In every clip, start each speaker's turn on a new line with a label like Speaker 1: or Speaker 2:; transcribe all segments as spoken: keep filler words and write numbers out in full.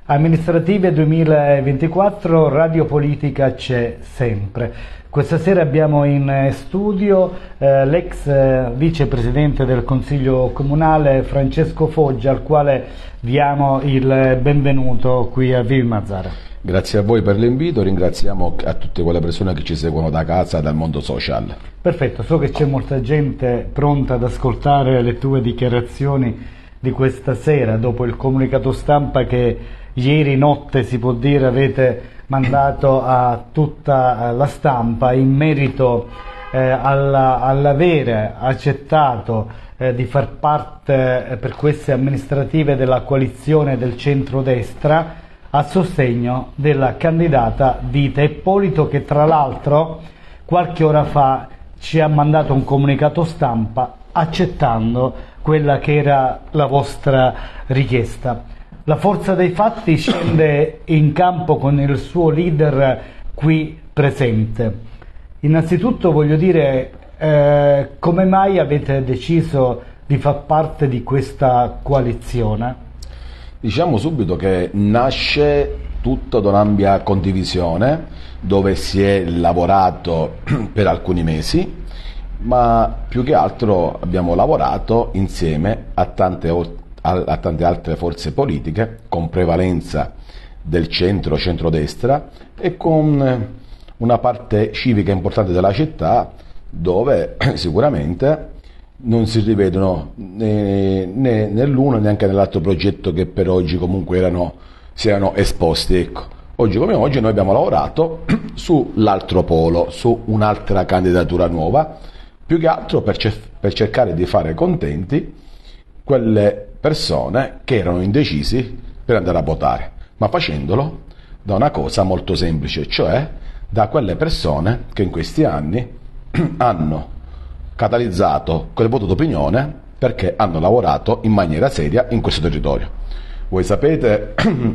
Speaker 1: Amministrative duemilaventiquattro, Radio Politica c'è sempre. Questa sera abbiamo in studio eh, l'ex eh, vicepresidente del Consiglio Comunale Francesco Foggia, al quale diamo il benvenuto qui a Vivi Mazara.
Speaker 2: Grazie a voi per l'invito, ringraziamo a tutte quelle persone che ci seguono da casa e dal mondo social.
Speaker 1: Perfetto, so che c'è molta gente pronta ad ascoltare le tue dichiarazioni di questa sera, dopo il comunicato stampa che ieri notte, si può dire, avete mandato a tutta la stampa in merito eh, alla, all'avere accettato eh, di far parte eh, per queste amministrative della coalizione del centrodestra a sostegno della candidata Vita Ippolito, che tra l'altro qualche ora fa ci ha mandato un comunicato stampa accettando quella che era la vostra richiesta. La forza dei fatti scende in campo con il suo leader qui presente. Innanzitutto voglio dire, eh, come mai avete deciso di far parte di questa coalizione?
Speaker 2: Diciamo subito che nasce tutto da un'ampia condivisione, dove si è lavorato per alcuni mesi, ma più che altro abbiamo lavorato insieme a tante a tante altre forze politiche con prevalenza del centro-centrodestra e con una parte civica importante della città, dove sicuramente non si rivedono né, né nell'uno neanche nell'altro progetto che per oggi comunque erano, si erano esposti. Ecco. Oggi come oggi noi abbiamo lavorato sull'altro polo, su un'altra candidatura nuova, più che altro per, cer- per cercare di fare contenti quelle persone che erano indecisi per andare a votare, ma facendolo da una cosa molto semplice, cioè da quelle persone che in questi anni hanno catalizzato quel voto d'opinione perché hanno lavorato in maniera seria in questo territorio. Voi sapete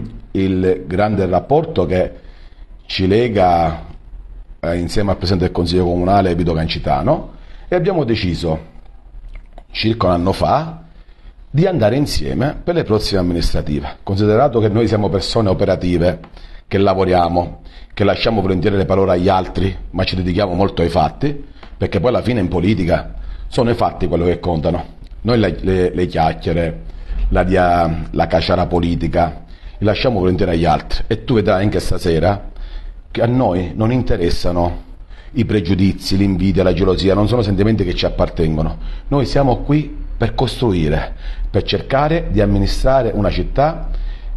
Speaker 2: il grande rapporto che ci lega eh, insieme al Presidente del Consiglio Comunale Vito Cancitano, e abbiamo deciso circa un anno fa di andare insieme per le prossime amministrative, considerato che noi siamo persone operative, che lavoriamo, che lasciamo volentieri le parole agli altri, ma ci dedichiamo molto ai fatti, perché poi alla fine in politica sono i fatti quello che contano. Noi le, le, le chiacchiere, la, dia, la caciara politica, li lasciamo volentieri agli altri, e tu vedrai anche stasera che a noi non interessano i pregiudizi, l'invidia, la gelosia, non sono sentimenti che ci appartengono. Noi siamo qui per costruire, per cercare di amministrare una città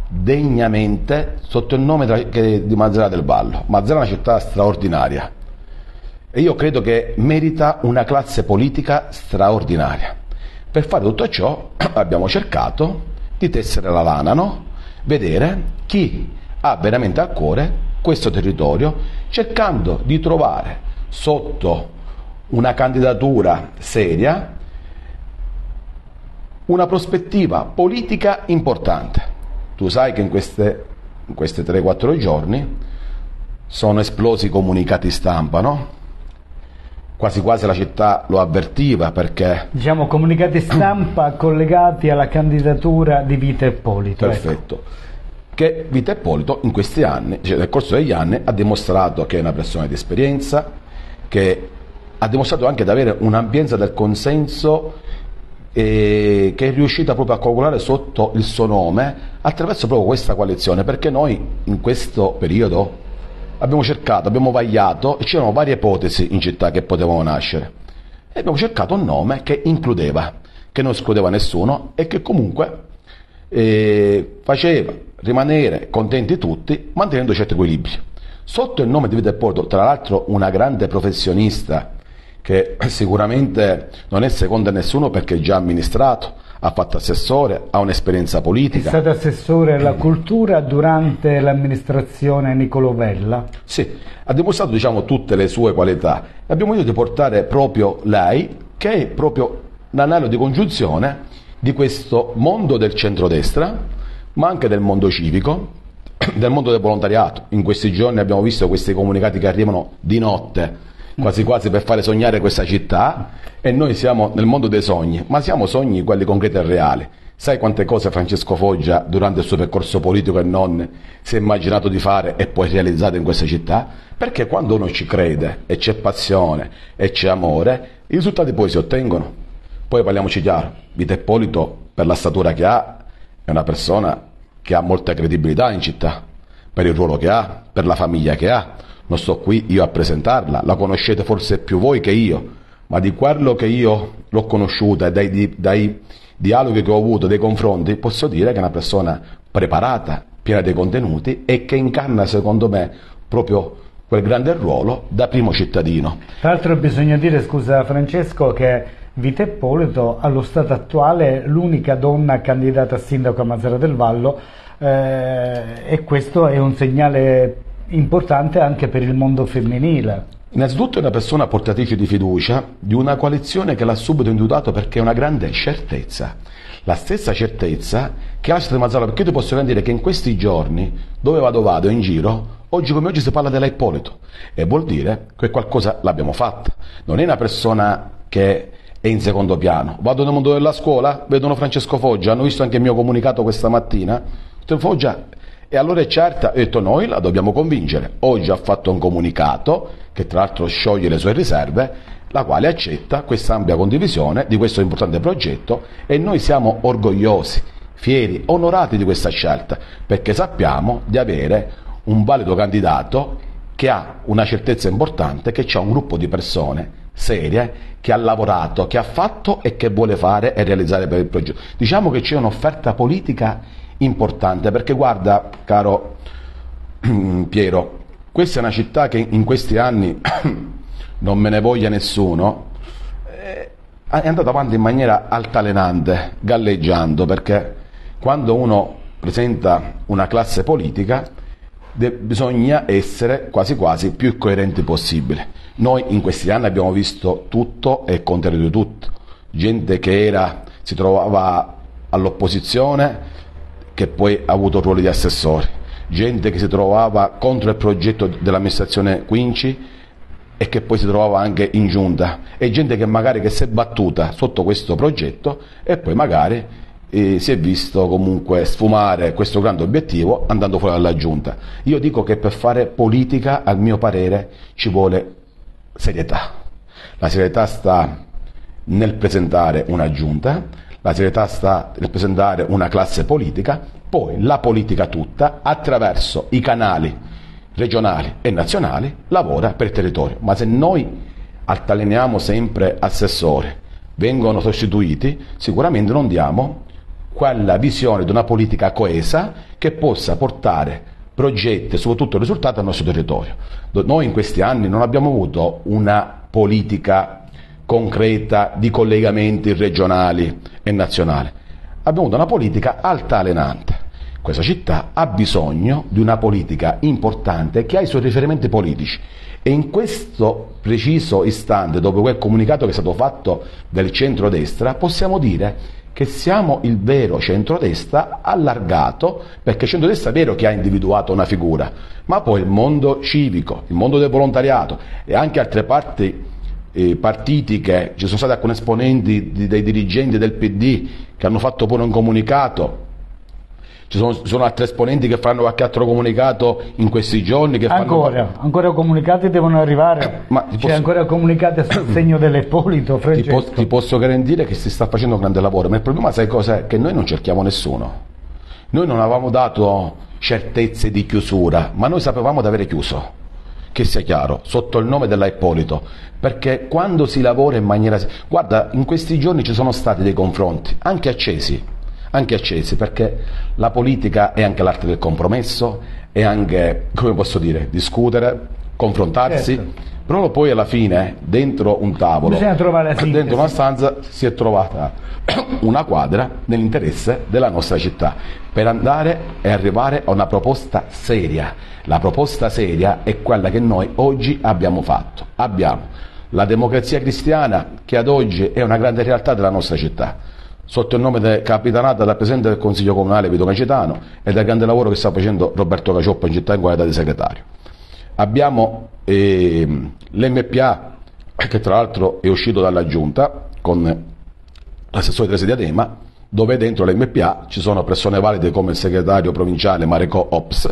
Speaker 2: degnamente sotto il nome di Mazara del Vallo. Mazara è una città straordinaria e io credo che merita una classe politica straordinaria. Per fare tutto ciò abbiamo cercato di tessere la lana, no? Vedere chi ha veramente a cuore questo territorio, cercando di trovare sotto una candidatura seria una prospettiva politica importante. Tu sai che in queste, in queste tre quattro giorni sono esplosi comunicati stampa, no? Quasi quasi la città lo avvertiva, perché...
Speaker 1: Diciamo comunicati stampa collegati alla candidatura di Vita Ippolito.
Speaker 2: Perfetto. Ecco. Che Vita Ippolito in questi anni, cioè nel corso degli anni, ha dimostrato che è una persona di esperienza, che ha dimostrato anche di avere un'ampienza del consenso, e che è riuscita proprio a coagulare sotto il suo nome attraverso proprio questa coalizione, perché noi in questo periodo abbiamo cercato, abbiamo vagliato, e c'erano varie ipotesi in città che potevano nascere, e abbiamo cercato un nome che includeva, che non escludeva nessuno e che comunque eh, faceva rimanere contenti tutti, mantenendo certi equilibri. Sotto il nome di Vita Ippolito, tra l'altro una grande professionista che sicuramente non è seconda a nessuno perché è già amministrato, ha fatto assessore, ha un'esperienza politica.
Speaker 1: È stato assessore alla cultura durante l'amministrazione Nicolò Vella.
Speaker 2: Sì, ha dimostrato, diciamo, tutte le sue qualità. Abbiamo voluto portare proprio lei, che è proprio l'anello di congiunzione di questo mondo del centrodestra, ma anche del mondo civico, del mondo del volontariato. In questi giorni abbiamo visto questi comunicati che arrivano di notte, quasi quasi per fare sognare questa città, e noi siamo nel mondo dei sogni, ma siamo sogni quelli concreti e reali. Sai quante cose Francesco Foggia durante il suo percorso politico e non si è immaginato di fare e poi realizzato in questa città? Perché quando uno ci crede e c'è passione e c'è amore, i risultati poi si ottengono. Poi parliamoci chiaro, Vito Ippolito, per la statura che ha, è una persona che ha molta credibilità in città, per il ruolo che ha, per la famiglia che ha. Non sto qui io a presentarla, la conoscete forse più voi che io, ma di quello che io l'ho conosciuta e dai, dai dialoghi che ho avuto, dei confronti, posso dire che è una persona preparata, piena dei contenuti e che incarna secondo me proprio quel grande ruolo da primo cittadino.
Speaker 1: Tra l'altro bisogna dire, scusa Francesco, che Vito Ippolito allo stato attuale è l'unica donna candidata a sindaco a Mazara del Vallo, eh, e questo è un segnale importante anche per il mondo femminile.
Speaker 2: Innanzitutto è una persona portatrice di fiducia di una coalizione che l'ha subito individuato perché è una grande certezza, la stessa certezza che ha di Mazara, perché io ti posso garantire che in questi giorni, dove vado vado in giro, oggi come oggi si parla della Ippolito e vuol dire che qualcosa l'abbiamo fatta. Non è una persona che è in secondo piano. Vado nel mondo della scuola, vedono Francesco Foggia, hanno visto anche il mio comunicato questa mattina, Foggia, e allora è certa, ho detto noi la dobbiamo convincere. Oggi ha fatto un comunicato che tra l'altro scioglie le sue riserve, la quale accetta questa ampia condivisione di questo importante progetto e noi siamo orgogliosi, fieri, onorati di questa scelta, perché sappiamo di avere un valido candidato che ha una certezza importante, che c'è un gruppo di persone serie, che ha lavorato, che ha fatto e che vuole fare e realizzare per il progetto. Diciamo che c'è un'offerta politica importante, perché guarda, caro Piero, questa è una città che in questi anni, non me ne voglia nessuno, è andata avanti in maniera altalenante, galleggiando, perché quando uno presenta una classe politica bisogna essere quasi quasi più coerenti possibile. Noi in questi anni abbiamo visto tutto e il contrario di tutto, gente che era, si trovava all'opposizione che poi ha avuto ruoli di assessori, gente che si trovava contro il progetto dell'amministrazione Quinci e che poi si trovava anche in giunta, e gente che magari che si è battuta sotto questo progetto e poi magari eh, si è visto comunque sfumare questo grande obiettivo andando fuori dalla giunta. Io dico che per fare politica, al mio parere, ci vuole serietà. La serietà sta nel presentare una giunta, la serietà sta nel presentare una classe politica, poi la politica tutta, attraverso i canali regionali e nazionali, lavora per il territorio. Ma se noi altaleniamo sempre assessori, vengono sostituiti, sicuramente non diamo quella visione di una politica coesa che possa portare progetti e soprattutto risultati al nostro territorio. Noi in questi anni non abbiamo avuto una politica concreta di collegamenti regionali e nazionali, abbiamo avuto una politica altalenante. Questa città ha bisogno di una politica importante che ha i suoi riferimenti politici, e in questo preciso istante, dopo quel comunicato che è stato fatto del centrodestra, possiamo dire che siamo il vero centrodestra allargato, perché il centrodestra è vero che ha individuato una figura, ma poi il mondo civico, il mondo del volontariato e anche altre parti eh, partiti, che ci sono stati alcuni esponenti di, dei dirigenti del P D che hanno fatto pure un comunicato. Ci sono, sono altri esponenti che faranno qualche altro comunicato in questi giorni. Che
Speaker 1: ancora,
Speaker 2: fanno...
Speaker 1: ancora comunicati devono arrivare,
Speaker 2: ma
Speaker 1: c'è
Speaker 2: posso...
Speaker 1: ancora comunicati a sostegno dell'Ippolito.
Speaker 2: Ti, po- ti posso garantire che si sta facendo un grande lavoro, ma il problema sai cos'è? Che noi non cerchiamo nessuno. Noi non avevamo dato certezze di chiusura, ma noi sapevamo di avere chiuso, che sia chiaro, sotto il nome della Ippolito, perché quando si lavora in maniera... Guarda, in questi giorni ci sono stati dei confronti, anche accesi, anche accesi, perché la politica è anche l'arte del compromesso, è anche, come posso dire, discutere, confrontarsi, certo. Però poi alla fine dentro un tavolo,
Speaker 1: bisogna trovare la sintesi.
Speaker 2: Dentro una stanza si è trovata una quadra nell'interesse della nostra città, per andare e arrivare a una proposta seria. La proposta seria è quella che noi oggi abbiamo fatto. Abbiamo la Democrazia Cristiana, che ad oggi è una grande realtà della nostra città, sotto il nome del capitanata dal Presidente del Consiglio Comunale Vito Macetano e del grande lavoro che sta facendo Roberto Cacioppo in città in qualità di segretario. Abbiamo eh, l'M P A, che tra l'altro è uscito dalla giunta con l'assessore Teresa Diadema, dove dentro l'M P A ci sono persone valide come il segretario provinciale Mareco Ops,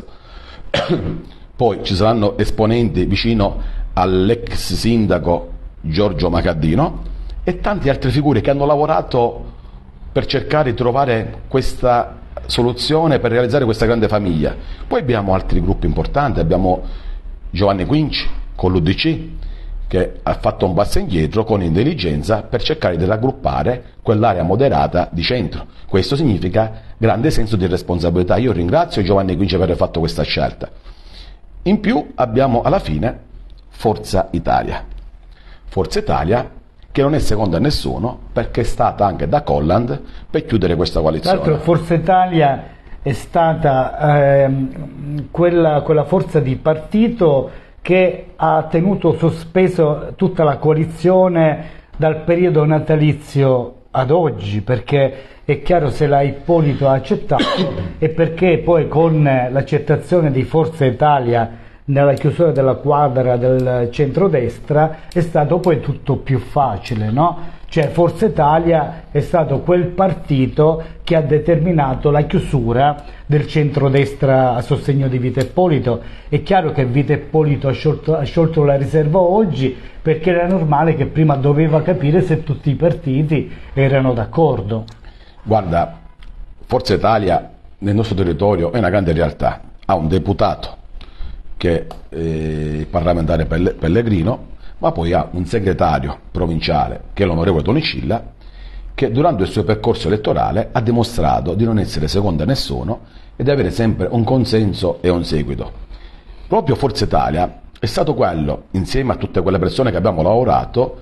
Speaker 2: poi ci saranno esponenti vicino all'ex sindaco Giorgio Macaddino e tante altre figure che hanno lavorato per cercare di trovare questa soluzione per realizzare questa grande famiglia. Poi abbiamo altri gruppi importanti, abbiamo Giovanni Quinci con l'U D C che ha fatto un passo indietro con intelligenza per cercare di raggruppare quell'area moderata di centro. Questo significa grande senso di responsabilità. Io ringrazio Giovanni Quinci per aver fatto questa scelta. In più abbiamo alla fine Forza Italia. Forza Italia che non è seconda a nessuno perché è stata anche da Colland per chiudere questa coalizione.
Speaker 1: Tra l'altro Forza Italia è stata ehm, quella, quella forza di partito che ha tenuto sospeso tutta la coalizione dal periodo natalizio ad oggi, perché è chiaro se la Ippolito ha accettato e perché poi con l'accettazione di Forza Italia nella chiusura della quadra del centrodestra è stato poi tutto più facile, no? Cioè Forza Italia è stato quel partito che ha determinato la chiusura del centrodestra a sostegno di Vito Ippolito. È chiaro che Vito Ippolito ha sciolto, ha sciolto la riserva oggi perché era normale che prima doveva capire se tutti i partiti erano d'accordo.
Speaker 2: Guarda, Forza Italia nel nostro territorio è una grande realtà, ha un deputato che è il parlamentare Pellegrino, ma poi ha un segretario provinciale che è l'onorevole Tonicilla, che durante il suo percorso elettorale ha dimostrato di non essere secondo a nessuno e di avere sempre un consenso e un seguito. Proprio Forza Italia è stato quello, insieme a tutte quelle persone che abbiamo lavorato,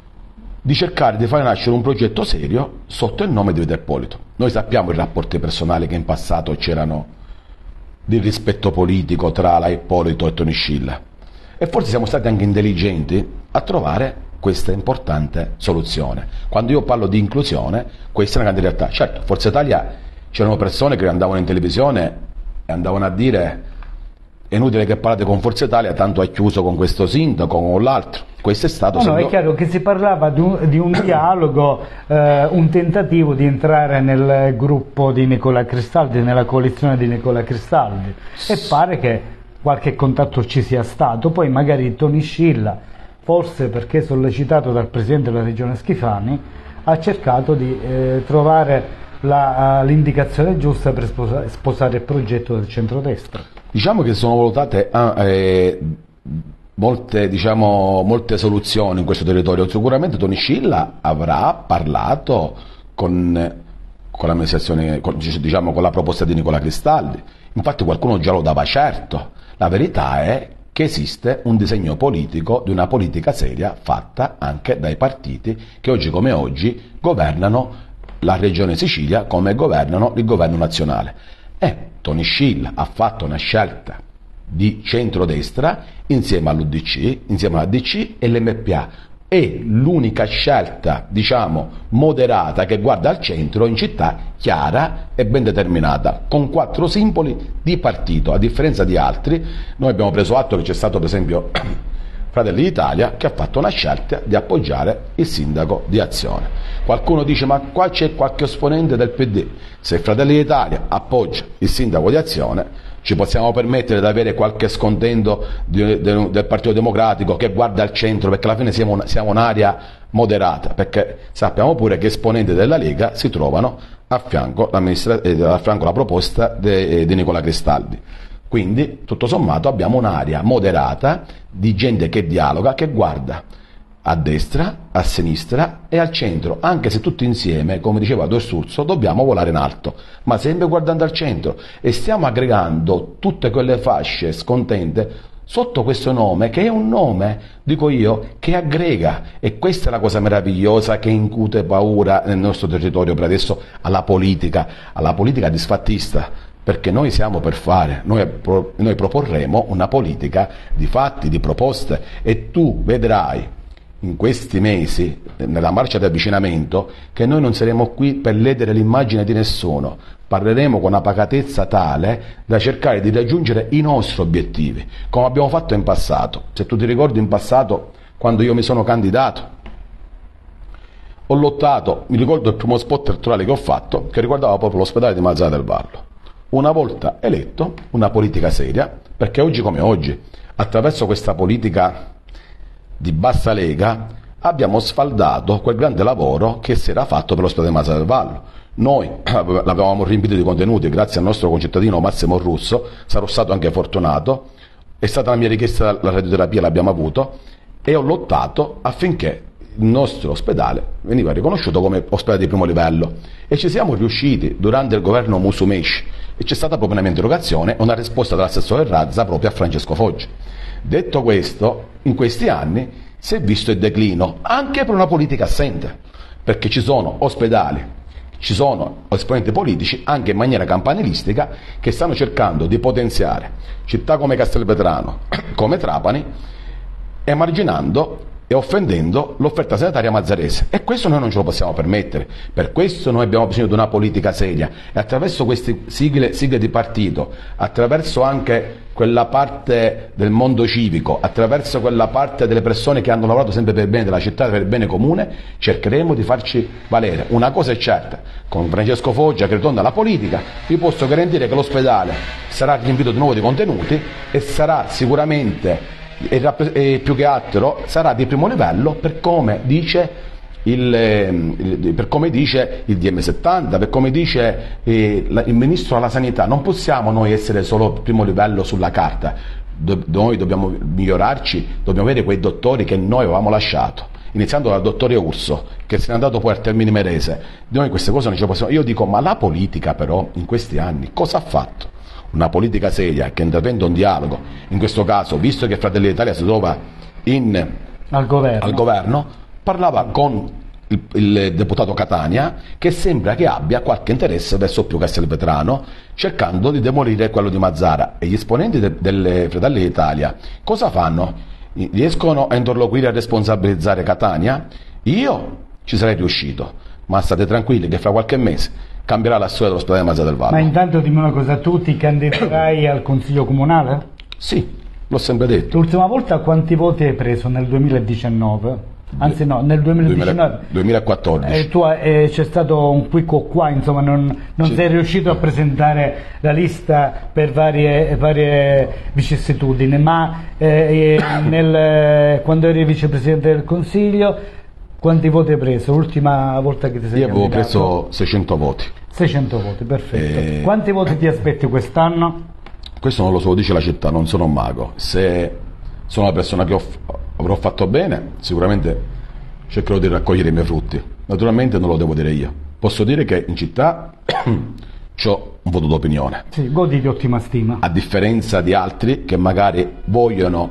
Speaker 2: di cercare di fare nascere un progetto serio sotto il nome di Vito Ippolito. Noi sappiamo i rapporti personali che in passato c'erano di rispetto politico tra la Ippolito e Toniscilla e forse siamo stati anche intelligenti a trovare questa importante soluzione. Quando io parlo di inclusione, questa è una grande realtà. Certo, Forza Italia c'erano persone che andavano in televisione e andavano a dire è inutile che parlate con Forza Italia, tanto ha chiuso con questo sindaco o con l'altro. Questo è stato...
Speaker 1: No, no, è chiaro che si parlava di un, di un dialogo, eh, un tentativo di entrare nel gruppo di Nicola Cristaldi, nella coalizione di Nicola Cristaldi, e pare che qualche contatto ci sia stato. Poi magari Toniscilla, forse perché sollecitato dal Presidente della Regione Schifani, ha cercato di eh, trovare l'indicazione giusta per sposare, sposare il progetto del centrodestra.
Speaker 2: Diciamo che sono valutate eh, molte, diciamo, molte soluzioni in questo territorio. Sicuramente Toniscilla avrà parlato con, con l'amministrazione, con, diciamo, con la proposta di Nicola Cristaldi. Infatti qualcuno già lo dava certo. La verità è che esiste un disegno politico di una politica seria fatta anche dai partiti che oggi come oggi governano la regione Sicilia come governano il governo nazionale. E Toniscilla ha fatto una scelta di centrodestra insieme all'U D C, insieme alla D C e l'M P A. È l'unica scelta, diciamo, moderata che guarda al centro in città, chiara e ben determinata, con quattro simboli di partito. A differenza di altri, noi abbiamo preso atto che c'è stato per esempio Fratelli d'Italia che ha fatto una scelta di appoggiare il sindaco di Azione. Qualcuno dice ma qua c'è qualche esponente del P D, se Fratelli d'Italia appoggia il sindaco di Azione ci possiamo permettere di avere qualche scontento di, de, del Partito Democratico che guarda al centro, perché alla fine siamo, una, siamo un'area moderata, perché sappiamo pure che esponenti della Lega si trovano a fianco, eh, a fianco la proposta di Nicola Cristaldi. Quindi, tutto sommato, abbiamo un'area moderata di gente che dialoga, che guarda a destra, a sinistra e al centro, anche se tutti insieme, come diceva Dorsuzzo, dobbiamo volare in alto, ma sempre guardando al centro, e stiamo aggregando tutte quelle fasce scontente sotto questo nome, che è un nome, dico io, che aggrega, e questa è la cosa meravigliosa che incute paura nel nostro territorio per adesso alla politica, alla politica disfattista, perché noi siamo per fare, noi, noi proporremo una politica di fatti, di proposte, e tu vedrai in questi mesi, nella marcia di avvicinamento, che noi non saremo qui per ledere l'immagine di nessuno, parleremo con una pacatezza tale da cercare di raggiungere i nostri obiettivi, come abbiamo fatto in passato. Se tu ti ricordi in passato, quando io mi sono candidato, ho lottato, mi ricordo il primo spot elettorale che ho fatto, che riguardava proprio l'ospedale di Mazara del Vallo. Una volta eletto, una politica seria, perché oggi come oggi, attraverso questa politica di bassa lega, abbiamo sfaldato quel grande lavoro che si era fatto per l'ospedale di Mazara del Vallo. Noi l'avevamo riempito di contenuti grazie al nostro concittadino Massimo Russo, sarò stato anche fortunato, è stata la mia richiesta, la radioterapia l'abbiamo avuto, e ho lottato affinché il nostro ospedale veniva riconosciuto come ospedale di primo livello, e ci siamo riusciti durante il governo Musumeci, e c'è stata proprio una mia interrogazione, una risposta dell'assessore Razza proprio a Francesco Foggia. Detto questo, in questi anni si è visto il declino anche per una politica assente, perché ci sono ospedali, ci sono esponenti politici anche in maniera campanilistica che stanno cercando di potenziare città come Castelvetrano, come Trapani, emarginando e offendendo l'offerta sanitaria mazzarese, e questo noi non ce lo possiamo permettere. Per questo noi abbiamo bisogno di una politica seria, e attraverso queste sigle, sigle di partito, attraverso anche quella parte del mondo civico, attraverso quella parte delle persone che hanno lavorato sempre per il bene della città, per il bene comune, cercheremo di farci valere. Una cosa è certa, con Francesco Foggia che ritorna alla politica, vi posso garantire che l'ospedale sarà riempito di nuovo di contenuti e sarà sicuramente, e, e più che altro sarà di primo livello, per come dice il, il, per come dice il D M settanta, per come dice eh, la, il Ministro della Sanità. Non possiamo noi essere solo primo livello sulla carta, Do, noi dobbiamo migliorarci, dobbiamo avere quei dottori che noi avevamo lasciato, iniziando dal dottore Urso, che se n'è andato poi al Termini Merese. Noi queste cose non ce le possiamo. Io dico, ma la politica però in questi anni cosa ha fatto? Una politica seria che interventa un dialogo, in questo caso, visto che Fratelli d'Italia si trova in,
Speaker 1: al, governo.
Speaker 2: al governo, parlava con il, il deputato Catania, che sembra che abbia qualche interesse verso più Castelvetrano, cercando di demolire quello di Mazara. E gli esponenti de, delle Fratelli d'Italia cosa fanno? Riescono a interloquire e a responsabilizzare Catania? Io ci sarei riuscito, ma state tranquilli che fra qualche mese cambierà la storia dell'ospedale di Mazara del Vallo.
Speaker 1: Ma intanto dimmi una cosa, tu ti candiderai al Consiglio Comunale?
Speaker 2: Sì, l'ho sempre detto.
Speaker 1: L'ultima volta quanti voti hai preso? Nel duemiladiciannove? Anzi no, nel duemiladiciannove.
Speaker 2: duemilaquattordici.
Speaker 1: Eh, tu, eh, c'è stato un qui o qua, insomma, non, non sei riuscito a presentare la lista per varie, varie vicissitudini, ma eh, nel, quando eri vicepresidente del Consiglio, quanti voti hai preso? L'ultima volta che ti sei
Speaker 2: Io avevo
Speaker 1: candidato?
Speaker 2: preso seicento voti.
Speaker 1: seicento voti, perfetto.
Speaker 2: E...
Speaker 1: Quanti voti ti aspetti quest'anno?
Speaker 2: Questo non lo so, lo dice la città, non sono un mago. Se sono una persona che ho, avrò fatto bene, sicuramente cercherò di raccogliere i miei frutti. Naturalmente non lo devo dire io. Posso dire che in città ho un voto d'opinione.
Speaker 1: Sì, godi di ottima stima.
Speaker 2: A differenza di altri che magari vogliono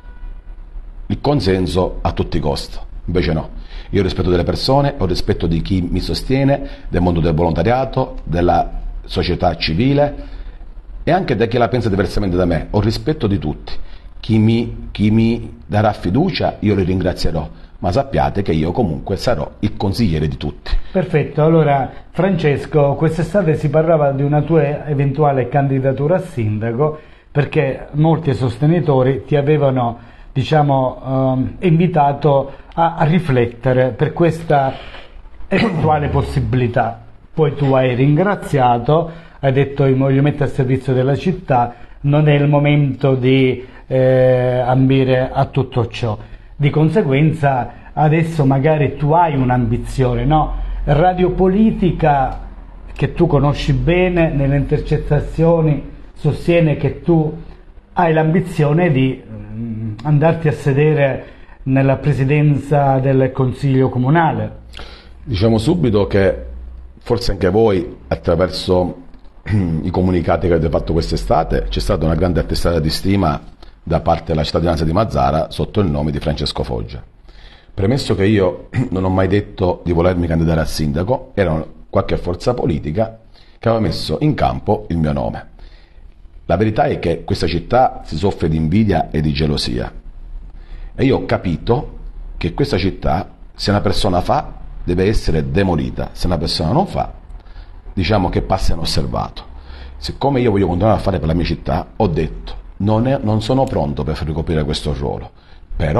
Speaker 2: il consenso a tutti i costi. Invece no. Io ho rispetto delle persone, ho rispetto di chi mi sostiene, del mondo del volontariato, della società civile e anche da chi la pensa diversamente da me. Ho rispetto di tutti. Chi mi, chi mi darà fiducia io li ringrazierò, ma sappiate che io comunque sarò il consigliere di tutti.
Speaker 1: Perfetto, allora Francesco, quest'estate si parlava di una tua eventuale candidatura a sindaco, perché molti sostenitori ti avevano, diciamo, eh, invitato a, a riflettere per questa eventuale possibilità. Poi tu hai ringraziato, hai detto io mi metto a servizio della città, non è il momento di eh, ambire a tutto ciò. Di conseguenza adesso magari tu hai un'ambizione, no? Radiopolitica, che tu conosci bene, nelle intercettazioni sostiene che tu hai l'ambizione di mh, andarti a sedere nella presidenza del Consiglio Comunale.
Speaker 2: Diciamo subito che forse anche voi, attraverso i comunicati che avete fatto quest'estate, c'è stata una grande attestata di stima da parte della cittadinanza di Mazara sotto il nome di Francesco Foggia. Premesso che io non ho mai detto di volermi candidare a sindaco, era qualche forza politica che aveva messo in campo il mio nome. La verità è che questa città si soffre di invidia e di gelosia, e io ho capito che questa città, se una persona fa, deve essere demolita, se una persona non fa, diciamo che passa inosservato. Siccome io voglio continuare a fare per la mia città, ho detto non, è, non sono pronto per ricoprire questo ruolo, però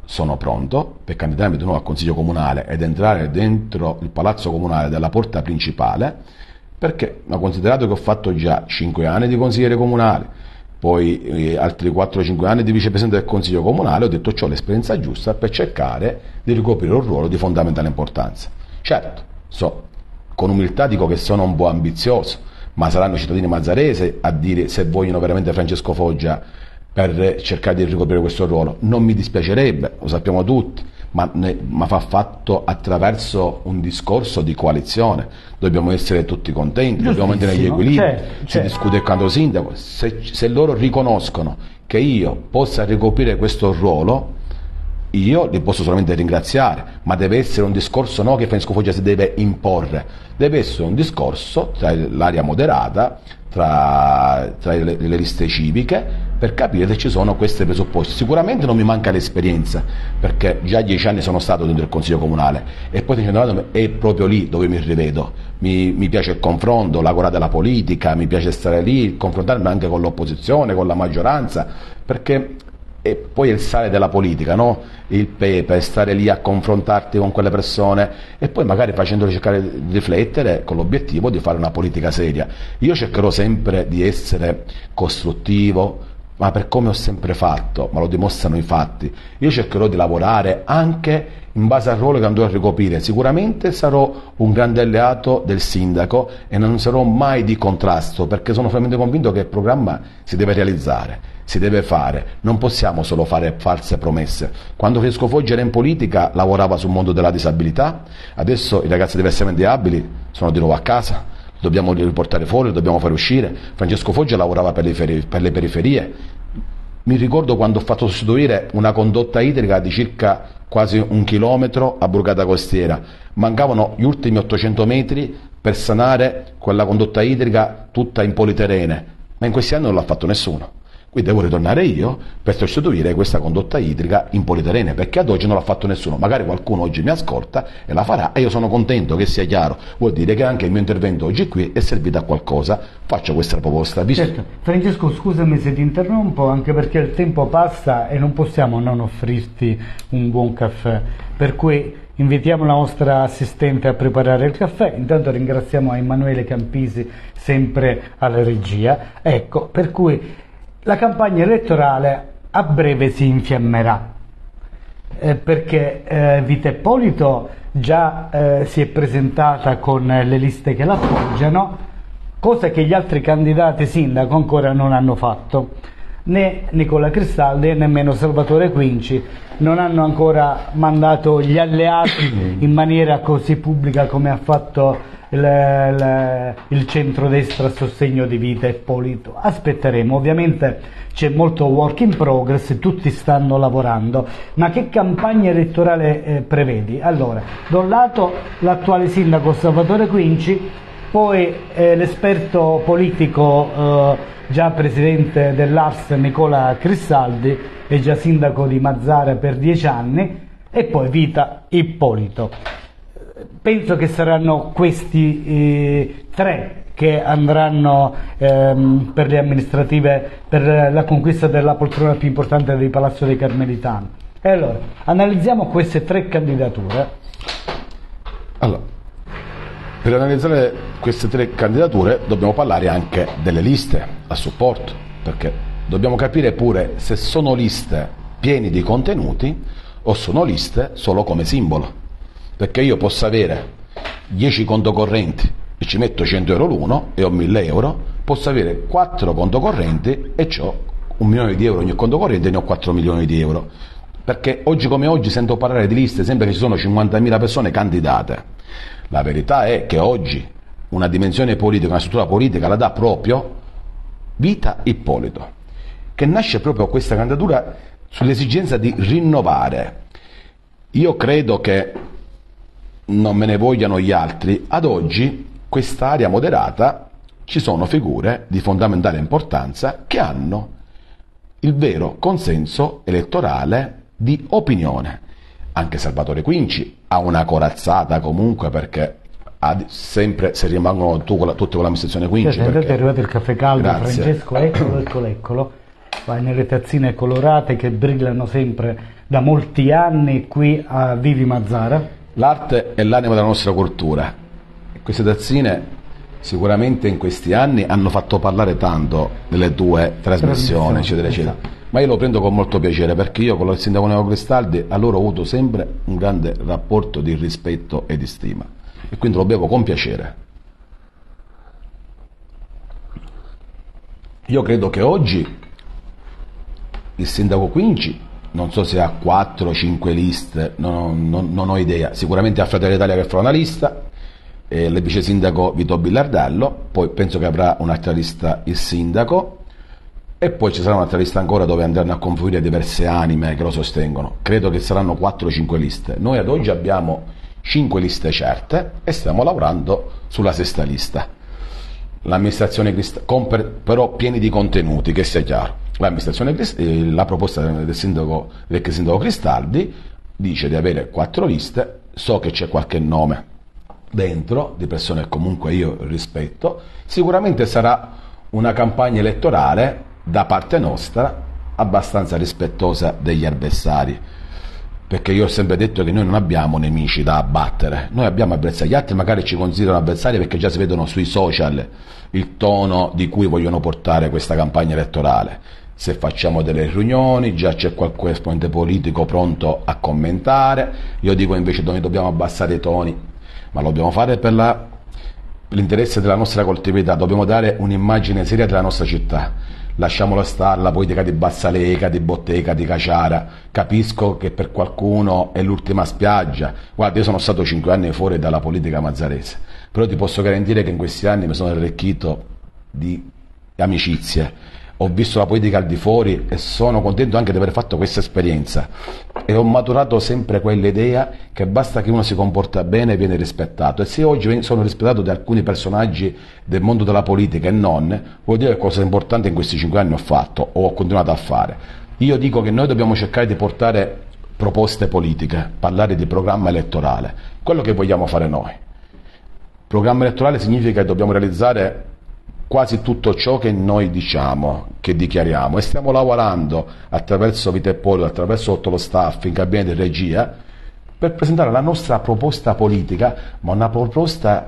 Speaker 2: sono pronto per candidarmi di nuovo al Consiglio Comunale ed entrare dentro il Palazzo Comunale dalla porta principale, perché ho considerato che ho fatto già cinque anni di consigliere comunale, poi eh, altri quattro cinque anni di vicepresidente del Consiglio Comunale, ho detto ho l'esperienza giusta per cercare di ricoprire un ruolo di fondamentale importanza. Certo, so, con umiltà dico che sono un po' ambizioso, ma saranno i cittadini mazzaresi a dire se vogliono veramente Francesco Foggia per cercare di ricoprire questo ruolo. Non mi dispiacerebbe, lo sappiamo tutti, ma, ne, ma va fatto attraverso un discorso di coalizione. Dobbiamo essere tutti contenti, dobbiamo mantenere gli equilibri,
Speaker 1: certo,
Speaker 2: si
Speaker 1: certo.
Speaker 2: discute il canto sindaco. Se, se loro riconoscono che io possa ricoprire questo ruolo, io li posso solamente ringraziare, ma deve essere un discorso no che Francesco Foggia si deve imporre, deve essere un discorso tra l'area moderata, tra, tra le, le liste civiche, per capire se ci sono questi presupposti. Sicuramente non mi manca l'esperienza, perché già dieci anni sono stato dentro il Consiglio Comunale e poi è proprio lì dove mi rivedo. Mi, mi piace il confronto, la cura della politica, mi piace stare lì, confrontarmi anche con l'opposizione, con la maggioranza, perché e poi è il sale della politica, no? Il pepe, stare lì a confrontarti con quelle persone e poi magari facendoli cercare di riflettere con l'obiettivo di fare una politica seria. Io cercherò sempre di essere costruttivo, ma per come ho sempre fatto, ma lo dimostrano i fatti. Io cercherò di lavorare anche in base al ruolo che andrò a ricoprire. Sicuramente sarò un grande alleato del sindaco e non sarò mai di contrasto, perché sono fermamente convinto che il programma si deve realizzare, si deve fare, non possiamo solo fare false promesse. Quando Francesco Foggia era in politica lavorava sul mondo della disabilità, adesso i ragazzi diversamente abili sono di nuovo a casa, dobbiamo riportare fuori, dobbiamo fare uscire. Francesco Foggia lavorava per le, feri- per le periferie. Mi ricordo quando ho fatto sostituire una condotta idrica di circa quasi un chilometro a Borgata Costiera, mancavano gli ultimi ottocento metri per sanare quella condotta idrica tutta in politerene, ma in questi anni non l'ha fatto nessuno. Quindi devo ritornare io per sostituire questa condotta idrica in politerene, perché ad oggi non l'ha fatto nessuno. Magari qualcuno oggi mi ascolta e la farà e io sono contento che sia chiaro. Vuol dire che anche il mio intervento oggi qui è servito a qualcosa. Faccio questa proposta.
Speaker 1: Certo. Francesco, scusami se ti interrompo, anche perché il tempo passa e non possiamo non offrirti un buon caffè. Per cui invitiamo la nostra assistente a preparare il caffè. Intanto ringraziamo Emanuele Campisi, sempre alla regia. Ecco, per cui la campagna elettorale a breve si infiammerà, eh, perché eh, Vita Ippolito già eh, si è presentata con le liste che l'appoggiano, cosa che gli altri candidati sindaco ancora non hanno fatto. Né Nicola Cristaldi e nemmeno Salvatore Quinci non hanno ancora mandato gli alleati in maniera così pubblica come ha fatto il, il, il centrodestra a sostegno di Vita Ippolito. Aspetteremo, ovviamente c'è molto work in progress, tutti stanno lavorando, ma che campagna elettorale eh, prevedi? Allora, da un lato l'attuale sindaco Salvatore Quinci, poi eh, l'esperto politico eh, già presidente dell'A R S Nicola Cristaldi e già sindaco di Mazzara per dieci anni, e poi Vita Ippolito. Penso che saranno questi eh, tre che andranno ehm, per le amministrative, per la conquista della poltrona più importante del Palazzo dei Carmelitani. E allora, analizziamo queste tre candidature.
Speaker 2: Allora, per analizzare queste tre candidature dobbiamo parlare anche delle liste a supporto, perché dobbiamo capire pure se sono liste piene di contenuti o sono liste solo come simbolo. Perché io posso avere dieci conto correnti e ci metto cento euro l'uno e ho mille euro, posso avere quattro conto correnti e ho un milione di euro ogni conto corrente e ne ho quattro milioni di euro. Perché oggi come oggi sento parlare di liste sempre che ci sono cinquantamila persone candidate. La verità è che oggi una dimensione politica, una struttura politica la dà proprio Vita Ippolito, che nasce proprio questa candidatura sull'esigenza di rinnovare. Io credo che non me ne vogliano gli altri, ad oggi quest'area moderata ci sono figure di fondamentale importanza che hanno il vero consenso elettorale di opinione. Anche Salvatore Quinci ha una corazzata comunque, perché ha sempre, se rimangono tu con la, tutti con l'amministrazione Quinci.
Speaker 1: Certo, perché... è arrivato il caffè caldo.
Speaker 2: Grazie.
Speaker 1: Francesco, eccolo, eccolo, eccolo. Va nelle tazzine colorate che brillano sempre da molti anni qui a Vivi Mazara.
Speaker 2: L'arte è l'anima della nostra cultura. Queste tazzine sicuramente in questi anni hanno fatto parlare tanto delle tue trasmissioni, eccetera, eccetera. Ma io lo prendo con molto piacere, perché io con il sindaco Neo Cristaldi a loro ho avuto sempre un grande rapporto di rispetto e di stima, e quindi lo bevo con piacere. Io credo che oggi il sindaco Quinci, non so se ha quattro o cinque liste, non, non, non ho idea, sicuramente ha Fratelli d'Italia che farà una lista, eh, il vice sindaco Vito Billardello, poi penso che avrà un'altra lista il sindaco, e poi ci sarà un'altra lista ancora dove andranno a confluire diverse anime che lo sostengono. Credo che saranno quattro o cinque liste. Noi ad oggi abbiamo cinque liste certe e stiamo lavorando sulla sesta lista. L'amministrazione Cristaldi, con per, però pieni di contenuti, che sia chiaro. L'amministrazione Cristaldi, la proposta del sindaco, del sindaco Cristaldi dice di avere quattro liste. So che c'è qualche nome dentro di persone che comunque io rispetto. Sicuramente sarà una campagna elettorale da parte nostra abbastanza rispettosa degli avversari, perché io ho sempre detto che noi non abbiamo nemici da abbattere, noi abbiamo avversari. Gli altri magari ci considerano avversari perché già si vedono sui social il tono di cui vogliono portare questa campagna elettorale. Se facciamo delle riunioni già c'è qualche esponente politico pronto a commentare. Io dico invece noi dobbiamo abbassare i toni, ma lo dobbiamo fare per la, per l'interesse della nostra collettività, dobbiamo dare un'immagine seria della nostra città. Lasciamolo stare la politica di Bassalega, di Bottega, di Caciara. Capisco che per qualcuno è l'ultima spiaggia. Guarda, io sono stato cinque anni fuori dalla politica mazzarese, però ti posso garantire che in questi anni mi sono arricchito di amicizie. Ho visto la politica al di fuori e sono contento anche di aver fatto questa esperienza, e ho maturato sempre quell'idea che basta che uno si comporta bene e viene rispettato, e se oggi sono rispettato da alcuni personaggi del mondo della politica e non, vuol dire che cosa importante in questi cinque anni ho fatto o ho continuato a fare. Io dico che noi dobbiamo cercare di portare proposte politiche, parlare di programma elettorale, quello che vogliamo fare noi. Programma elettorale significa che dobbiamo realizzare quasi tutto ciò che noi diciamo, che dichiariamo, e stiamo lavorando attraverso Vitepollo, attraverso tutto lo staff in cabina di regia, per presentare la nostra proposta politica, ma una proposta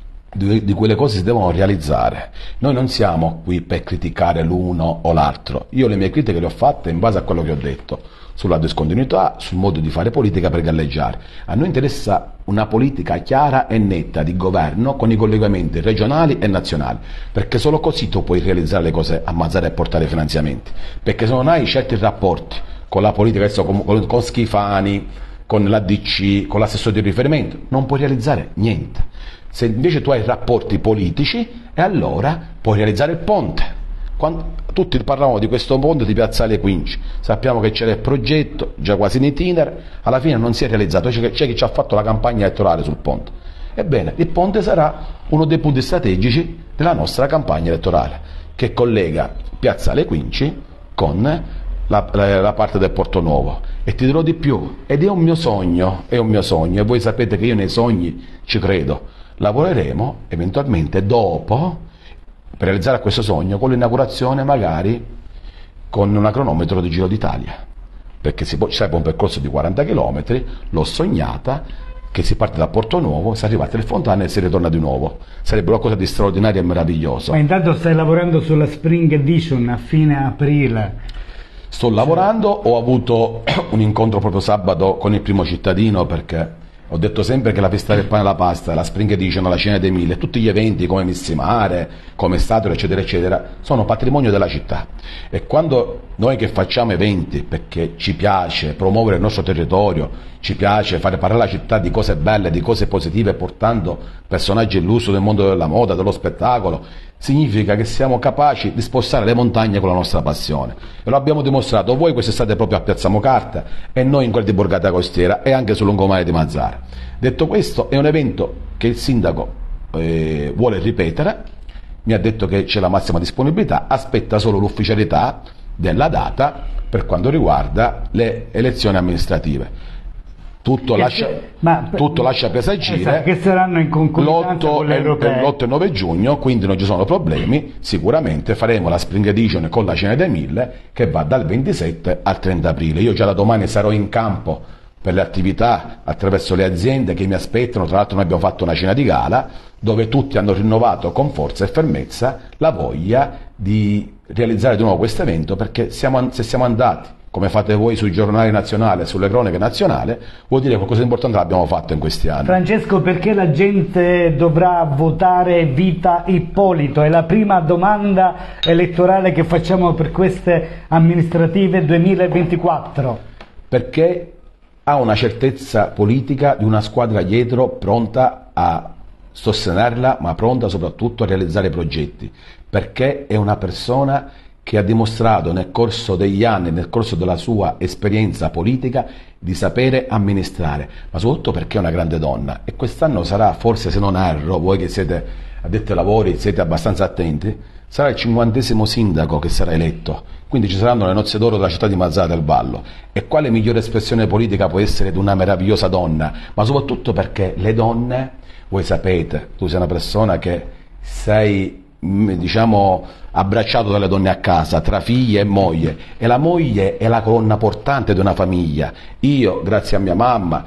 Speaker 2: di, di quelle cose si devono realizzare. Noi non siamo qui per criticare l'uno o l'altro. Io le mie critiche le ho fatte in base a quello che ho detto, sulla discontinuità, sul modo di fare politica per galleggiare. A noi interessa una politica chiara e netta di governo con i collegamenti regionali e nazionali, perché solo così tu puoi realizzare le cose a Mazara e portare finanziamenti, perché se non hai certi rapporti con la politica, adesso con, con, con Schifani, con l'A D C, con l'assessore di riferimento, non puoi realizzare niente. Se invece tu hai rapporti politici, e allora puoi realizzare il ponte. Quando tutti parlavano di questo ponte di Piazzale Quinci, sappiamo che c'era il progetto già quasi in itinere, alla fine non si è realizzato, c'è, c'è chi ci ha fatto la campagna elettorale sul ponte. Ebbene, il ponte sarà uno dei punti strategici della nostra campagna elettorale, che collega Piazzale Quinci con la, la, la parte del Porto Nuovo. E ti dirò di più, ed è un mio sogno, è un mio sogno, e voi sapete che io nei sogni ci credo. Lavoreremo eventualmente dopo per realizzare questo sogno con l'inaugurazione magari con un cronometro di Giro d'Italia, perché si può, serve un percorso di quaranta chilometri, l'ho sognata, che si parte da Porto Nuovo, si arriva a Telefontana e si ritorna di nuovo. Sarebbe una cosa di straordinario e meraviglioso.
Speaker 1: Ma intanto stai lavorando sulla Spring Edition a fine aprile.
Speaker 2: Sto lavorando, ho avuto un incontro proprio sabato con il primo cittadino, perché ho detto sempre che la festa del pane e la pasta, la Spring Edition, la Cena dei Mille, tutti gli eventi come Missimare, come Statero, eccetera, eccetera, sono patrimonio della città. E quando noi che facciamo eventi, perché ci piace promuovere il nostro territorio, ci piace fare parlare la città di cose belle, di cose positive, portando personaggi illussi del mondo della moda, dello spettacolo, significa che siamo capaci di spostare le montagne con la nostra passione. E lo abbiamo dimostrato voi quest'estate proprio a Piazza Mocarta, e noi in quel di Borgata Costiera, e anche sul lungomare di Mazara. Detto questo, è un evento che il sindaco eh, vuole ripetere, mi ha detto che c'è la massima disponibilità, aspetta solo l'ufficialità della data per quanto riguarda le elezioni amministrative. tutto, lascia,
Speaker 1: se, ma,
Speaker 2: tutto lascia presagire
Speaker 1: esatto, che saranno in concomitanza con l'Europeo.
Speaker 2: l'otto e nove giugno, quindi non ci sono problemi, sicuramente faremo la Spring Edition con la Cena dei Mille che va dal ventisette al trenta aprile. Io già da domani sarò in campo per le attività attraverso le aziende che mi aspettano. Tra l'altro noi abbiamo fatto una cena di gala dove tutti hanno rinnovato con forza e fermezza la voglia di realizzare di nuovo questo evento, perché siamo, se siamo andati come fate voi sui giornali nazionali e sulle cronache nazionali, vuol dire che qualcosa di importante l'abbiamo fatto in questi anni.
Speaker 1: Francesco, perché la gente dovrà votare Vita Ippolito? È la prima domanda elettorale che facciamo per queste amministrative duemilaventiquattro.
Speaker 2: Perché ha una certezza politica di una squadra dietro pronta a sostenerla, ma pronta soprattutto a realizzare progetti, perché è una persona che ha dimostrato nel corso degli anni, nel corso della sua esperienza politica, di sapere amministrare, ma soprattutto perché è una grande donna. E quest'anno sarà, forse se non erro, voi che siete addetti ai lavori, siete abbastanza attenti, sarà il cinquantesimo sindaco che sarà eletto, quindi ci saranno le nozze d'oro della città di Mazara del Vallo. E quale migliore espressione politica può essere di una meravigliosa donna? Ma soprattutto perché le donne, voi sapete, tu sei una persona che sei, diciamo, abbracciato dalle donne a casa, tra figlie e moglie, e la moglie è la colonna portante di una famiglia. Io, grazie a mia mamma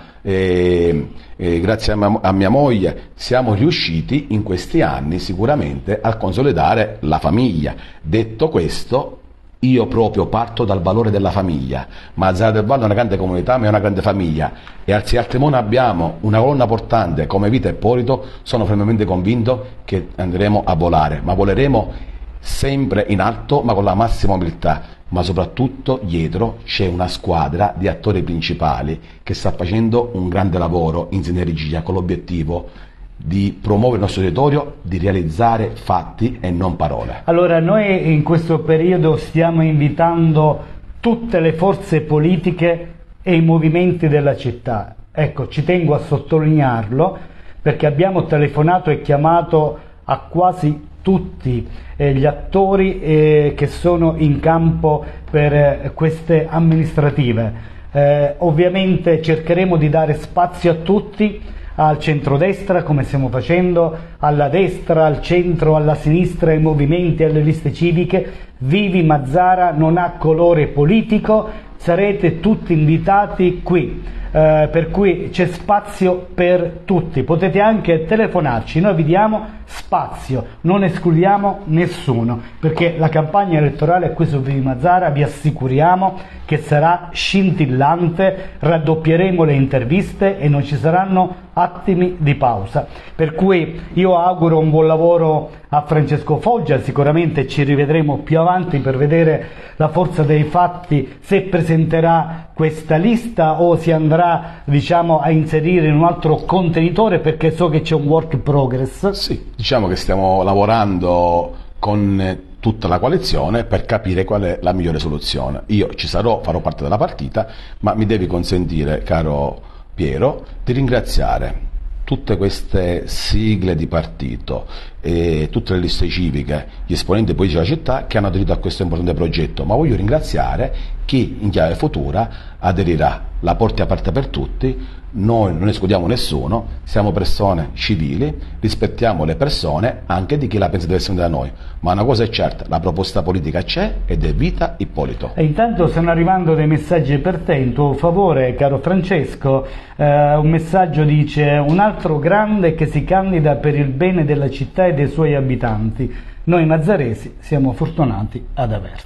Speaker 2: e, e grazie a mia, a mia moglie, siamo riusciti in questi anni sicuramente a consolidare la famiglia. Detto questo, io proprio parto dal valore della famiglia. Mazara del Vallo è una grande comunità, ma è una grande famiglia, e al Sialtemone abbiamo una colonna portante come Vita Ippolito. Sono fermamente convinto che andremo a volare, ma voleremo sempre in alto, ma con la massima umiltà. Ma soprattutto dietro c'è una squadra di attori principali che sta facendo un grande lavoro in sinergia con l'obiettivo di promuovere il nostro territorio, di realizzare fatti e non parole.
Speaker 1: Allora, noi in questo periodo stiamo invitando tutte le forze politiche e i movimenti della città. Ecco, ci tengo a sottolinearlo, perché abbiamo telefonato e chiamato a quasi tutti eh, gli attori eh, che sono in campo per eh, queste amministrative. Eh, ovviamente cercheremo di dare spazio a tutti, al centrodestra come stiamo facendo, alla destra, al centro, alla sinistra, ai movimenti, alle liste civiche. Vivi Mazara non ha colore politico, sarete tutti invitati qui. Uh, per cui c'è spazio per tutti, potete anche telefonarci, noi vi diamo spazio, non escludiamo nessuno, perché la campagna elettorale qui su Vivi Mazara vi assicuriamo che sarà scintillante, raddoppieremo le interviste e non ci saranno attimi di pausa. Per cui io auguro un buon lavoro a Francesco Foggia, sicuramente ci rivedremo più avanti per vedere la forza dei fatti, se presenterà questa lista o si andrà, diciamo, a inserire in un altro contenitore, perché so che c'è un work in progress.
Speaker 2: Sì, diciamo che stiamo lavorando con tutta la coalizione per capire qual è la migliore soluzione. Io ci sarò, farò parte della partita, ma mi devi consentire, caro Piero, di ringraziare tutte queste sigle di partito e tutte le liste civiche, gli esponenti politici della città che hanno aderito a questo importante progetto, ma voglio ringraziare chi in chiave futura aderirà. La porta è aperta per tutti, noi non escludiamo nessuno, siamo persone civili, rispettiamo le persone anche di chi la pensa diversamente da noi, ma una cosa è certa, la proposta politica c'è ed è Vita Ippolito.
Speaker 1: E intanto stanno arrivando dei messaggi per te in tuo favore, caro Francesco. Eh, un messaggio dice: un altro grande che si candida per il bene della città e dei suoi abitanti, noi mazzaresi siamo fortunati ad averti.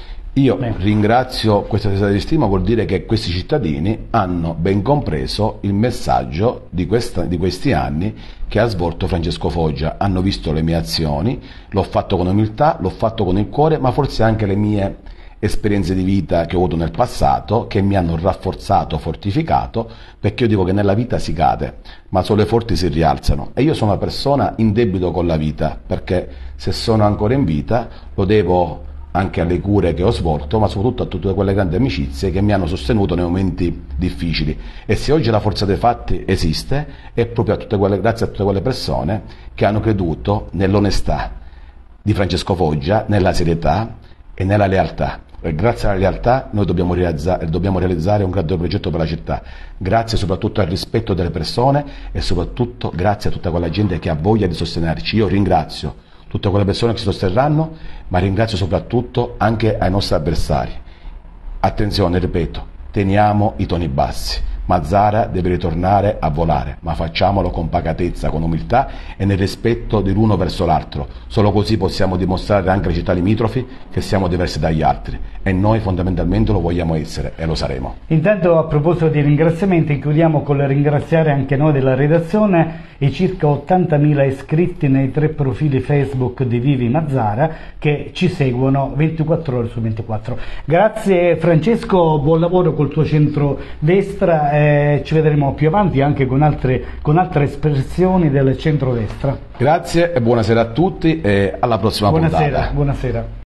Speaker 2: Io
Speaker 1: Bene.
Speaker 2: ringrazio questa testata di stima, vuol dire che questi cittadini hanno ben compreso il messaggio di, questa, di questi anni che ha svolto Francesco Foggia, hanno visto le mie azioni, l'ho fatto con umiltà, l'ho fatto con il cuore, ma forse anche le mie esperienze di vita che ho avuto nel passato che mi hanno rafforzato, fortificato, perché io dico che nella vita si cade, ma solo i forti si rialzano, e io sono una persona in debito con la vita, perché se sono ancora in vita lo devo anche alle cure che ho svolto, ma soprattutto a tutte quelle grandi amicizie che mi hanno sostenuto nei momenti difficili. E se oggi la forza dei fatti esiste, è proprio a tutte quelle, grazie a tutte quelle persone che hanno creduto nell'onestà di Francesco Foggia, nella serietà e nella lealtà. E grazie alla lealtà noi dobbiamo realizzare, dobbiamo realizzare un grande progetto per la città, grazie soprattutto al rispetto delle persone e soprattutto grazie a tutta quella gente che ha voglia di sostenerci. Io ringrazio tutte quelle persone che ci sosterranno, ma ringrazio soprattutto anche ai nostri avversari. Attenzione, ripeto, teniamo i toni bassi. Mazzara deve ritornare a volare, ma facciamolo con pacatezza, con umiltà e nel rispetto di l'uno verso l'altro. Solo così possiamo dimostrare anche alle città limitrofi che siamo diversi dagli altri e noi fondamentalmente lo vogliamo essere e lo saremo.
Speaker 1: Intanto, a proposito di ringraziamenti, chiudiamo con ringraziare anche noi della redazione i circa ottantamila iscritti nei tre profili Facebook di Vivi Mazzara che ci seguono ventiquattro ore su ventiquattro. Grazie Francesco, buon lavoro col tuo centrodestra. Eh, ci vedremo più avanti anche con altre, con altre espressioni del centrodestra.
Speaker 2: Grazie e buonasera a tutti e alla prossima
Speaker 1: buonasera,
Speaker 2: puntata.
Speaker 1: Buonasera.